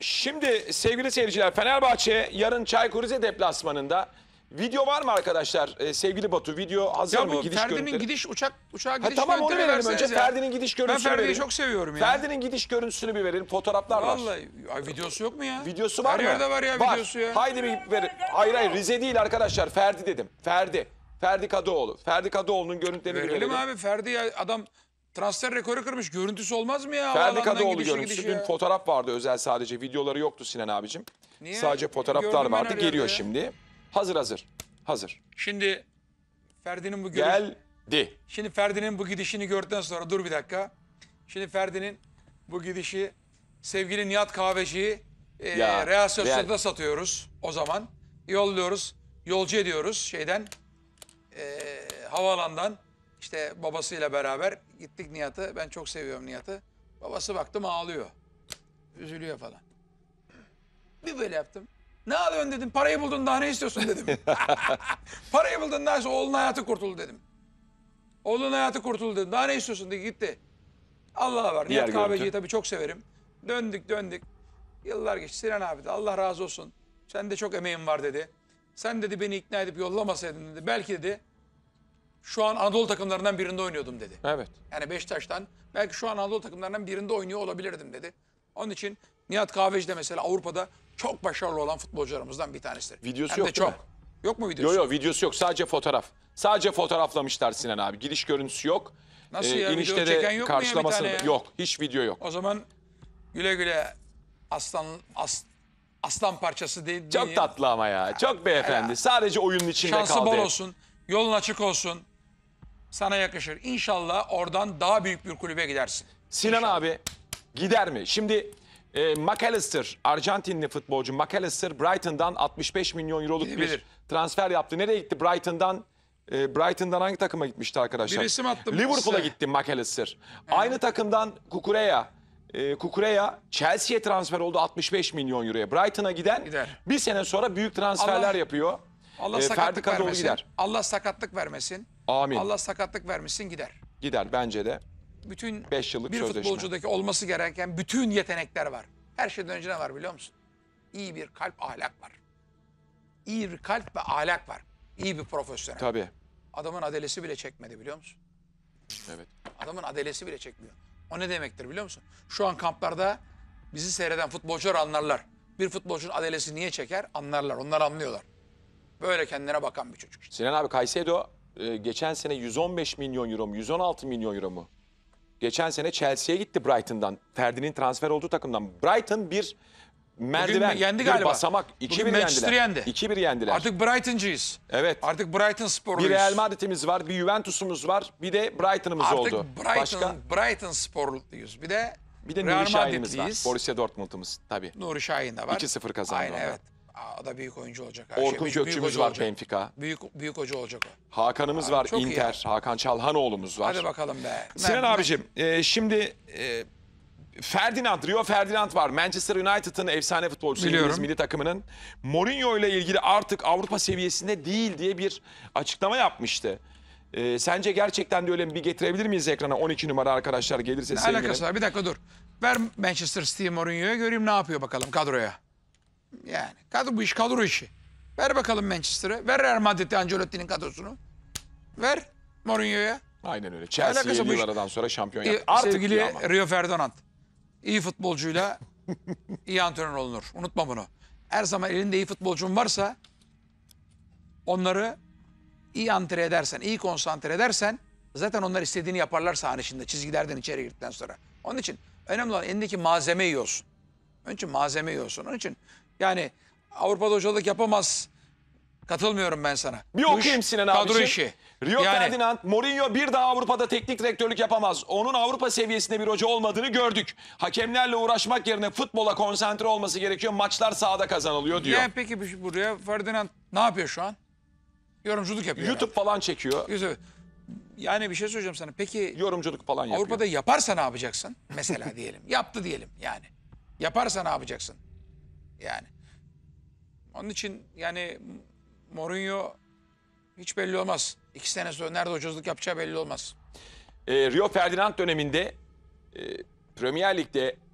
Şimdi sevgili seyirciler, Fenerbahçe yarın Çaykur Rize deplasmanında. Video var mı arkadaşlar? Sevgili Batu, video hazır Ya mı? bu Gidiş Ferdi'nin görüntüleri. gidiş uçağa gidiş Tamam, onu görüntüleri verelim önce. verseniz ya. Ferdi'nin gidiş görüntüsünü Ben Ferdi'yi verelim. çok seviyorum ya. Ferdi'nin gidiş görüntüsünü bir verelim. Fotoğraflar var. Vallahi ay, videosu yok mu ya? Videosu var Her mı? yerde var ya videosu ya. Haydi bir verin. Hayır Rize değil arkadaşlar. Ferdi dedim. Ferdi. Ferdi Kadıoğlu. Ferdi Kadıoğlu'nun görüntülerini bir Verelim verelim. abi, Ferdi ya, adam transfer rekoru kırmış. Görüntüsü olmaz mı ya? Ferdi Havalandan Kadıoğlu gidişi görüntüsü. ya. Dün fotoğraf vardı özel, sadece videoları yoktu Sinan abicim. Niye? Sadece fotoğraflar Gördüm ben vardı. her Geliyor yerde ya. şimdi. Hazır. Şimdi Ferdi'nin bu Geldi. Şimdi Ferdi'nin bu gidişini gördükten sonra dur bir dakika. Şimdi Ferdi'nin bu gidişi sevgili Nihat Kahveci'yi Ya, Real Sociedad'da Real. satıyoruz o zaman. Yolluyoruz, yolcu ediyoruz şeyden, havaalanından. İşte babasıyla beraber gittik Nihat'ı. Ben çok seviyorum Nihat'ı. Babası baktım ağlıyor. Üzülüyor falan. Bir böyle yaptım. Ne alıyorsun dedim. Parayı buldun, daha ne istiyorsun dedim. Parayı buldun, daha oğlunun hayatı kurtuldu dedim. Oğlunun hayatı kurtuldu dedim. Daha ne istiyorsun dedi, gitti. Allah var. Diğer Nihat Kahveci'yi görüntü. tabii çok severim. Döndük. Yıllar geçti. Sinan abi de Allah razı olsun. Sen de çok emeğin var dedi. Sen dedi beni ikna edip yollamasaydın dedi. Belki dedi şu an Anadolu takımlarından birinde oynuyordum dedi. Evet. Yani Beşiktaş'tan belki şu an Anadolu takımlarından birinde oynuyor olabilirdim dedi. Onun için Nihat Kahveci de mesela Avrupa'da çok başarılı olan futbolcularımızdan bir tanesidir. Videosu Hem yok de değil çok. mi? Yok mu videosu? Yok videosu yok, sadece fotoğraf. Sadece fotoğraflamışlar Sinan abi. Gidiş görüntüsü yok. Nasıl ya, video İnişte çeken de yok mu ya bir karşılamasını tane ya? yok. Hiç video yok. O zaman güle güle aslan parçası değil. Çok tatlı ama ya. Çok beyefendi. ya. Sadece oyunun içinde Şansı kaldı. bol olsun. Yolun açık olsun. Sana yakışır. İnşallah oradan daha büyük bir kulübe gidersin. Sinan İnşallah. abi gider mi? Şimdi McAllister, Arjantinli futbolcu McAllister Brighton'dan 65 milyon euroluk bir Bilir. transfer yaptı. Nereye gitti Brighton'dan? Brighton'dan hangi takıma gitmişti arkadaşlar? Bir resim attım Liverpool'a size. gitti McAllister. Aynı takımdan Kukureya Chelsea'ye transfer oldu 65 milyon euroya. Brighton'a giden Gider. bir sene sonra büyük transferler Allah- yapıyor. Allah Ferdi sakatlık Kadıoğlu vermesin. gider. Allah sakatlık vermesin. Amin. Allah sakatlık vermesin, gider. Gider bence de. Bütün 5 yıllık bir sözleşme. futbolcudaki olması gereken bütün yetenekler var. Her şeyden önce ne var biliyor musun? İyi bir kalp, ahlak var. İyi bir kalp ve ahlak var. İyi bir profesyonel. Tabii. Adamın adelesi bile çekmedi biliyor musun? Evet. Adamın adelesi bile çekmiyor. O ne demektir biliyor musun? Şu an kamplarda bizi seyreden futbolcular anlarlar. Bir futbolcunun adelesi niye çeker? Anlarlar. Onlar anlıyorlar. Böyle kendine bakan bir çocuk işte. Sinan abi Caicedo geçen sene 115 milyon euro mu 116 milyon euro mu? Geçen sene Chelsea'ye gitti Brighton'dan. Ferdi'nin transfer olduğu takımdan. Brighton bir merdiven, yendi bir galiba. basamak. Bugün 2-1 Manchester yendiler. yendi. 2-1 yendiler. Artık Brighton'cıyız. Evet. Artık Brighton sporluyuz. Bir Real Madrid'imiz var, bir Juventus'umuz var, bir de Brighton'ımız Artık oldu. Brighton sporluyuz. Bir de Bir de Real Nuri Şahin'imiz var. Madrid'liyiz. Borussia Dortmund'umuz tabii. Nuri Şahin de var. 2-0 kazandı Aynen, onlar. evet. O da büyük oyuncu olacak. Her Orkun büyük Kökçümüz hoca var olacak. Benfica. Büyük hoca olacak o. Hakan'ımız var çok iyi Inter. Hakan Çalhanoğlu'muz var. Hadi bakalım be. Sinan abicim şimdi Rio Ferdinand var. Manchester United'ın efsane futbolcusu, Biliyorum. İngiliz milli takımının. Mourinho ile ilgili artık Avrupa seviyesinde değil diye bir açıklama yapmıştı. Sence gerçekten de öyle mi? Bir getirebilir miyiz ekrana 12 numara arkadaşlar gelirse Ne sevinirim. alakası var? Bir dakika dur. Ver Manchester City Mourinho'ya, göreyim ne yapıyor bakalım kadroya. Yani bu iş kadro işi. Ver bakalım Manchester'ı. Ver Real Madrid'de Ancelotti'nin kadrosunu. Ver Mourinho'ya. Aynen öyle. Chelsea Alakası bu iş. yıl aradan sonra şampiyon yaptı. Artık Sevgili iyi ama. Rio Ferdinand. İyi futbolcuyla iyi antrenör olunur. Unutma bunu. Her zaman elinde iyi futbolcun varsa onları iyi antre edersen, iyi konsantre edersen zaten onlar istediğini yaparlar sahanın içinde, çizgilerden içeri girdikten sonra. Onun için önemli olan elindeki malzeme iyi olsun. Onun için malzeme iyi olsun. Onun için yani Avrupa'da hocalık yapamaz. Katılmıyorum ben sana. Bir Bu iş okuyayım Sinan kadro abiciğim. işi. Rio Yani- Ferdinand, Mourinho bir daha Avrupa'da teknik direktörlük yapamaz. Onun Avrupa seviyesinde bir hoca olmadığını gördük. Hakemlerle uğraşmak yerine futbola konsantre olması gerekiyor. Maçlar sahada kazanılıyor diyor. Yani peki buraya Ferdinand ne yapıyor şu an? Yorumculuk yapıyor. YouTube falan çekiyor. Güzel. Yani bir şey söyleyeceğim sana. Peki Yorumculuk falan yapıyor. Avrupa'da yaparsa ne yapacaksın? Mesela diyelim. Yaptı diyelim yani. Yaparsa ne yapacaksın? Yani. Onun için yani Mourinho hiç belli olmaz. 2 sene sonra nerede hocalık yapacağı belli olmaz. Rio Ferdinand döneminde Premier Lig'de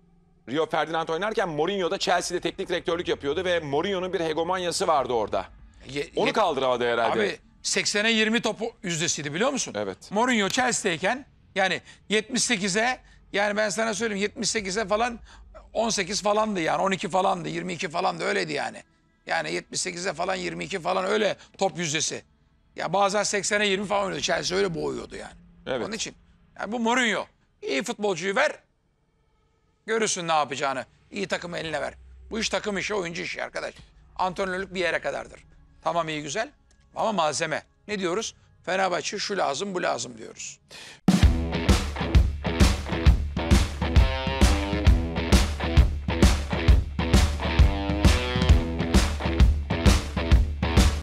Rio Ferdinand oynarken Mourinho da Chelsea'de teknik direktörlük yapıyordu ve Mourinho'nun bir hegemonyası vardı orada. Onu kaldıramadı herhalde. Abi 80'e 20 topu yüzdesiydi biliyor musun? Evet. Mourinho Chelsea'deyken yani 78'e, yani ben sana söyleyeyim 78'e falan 18 falandı yani, 12 falandı, 22 falandı, öyleydi yani. Yani 78'e falan 22 falan, öyle top yüzdesi. Ya bazen 80'e 20 falan oynuyordu. Chelsea öyle boğuyordu yani. Evet. Onun için yani bu Mourinho, iyi futbolcuyu ver, görürsün ne yapacağını. İyi takımı eline ver. Bu iş takım işi, oyuncu işi arkadaş. Antrenörlük bir yere kadardır. Tamam, iyi güzel ama malzeme. Ne diyoruz? Fenerbahçe şu lazım, bu lazım diyoruz.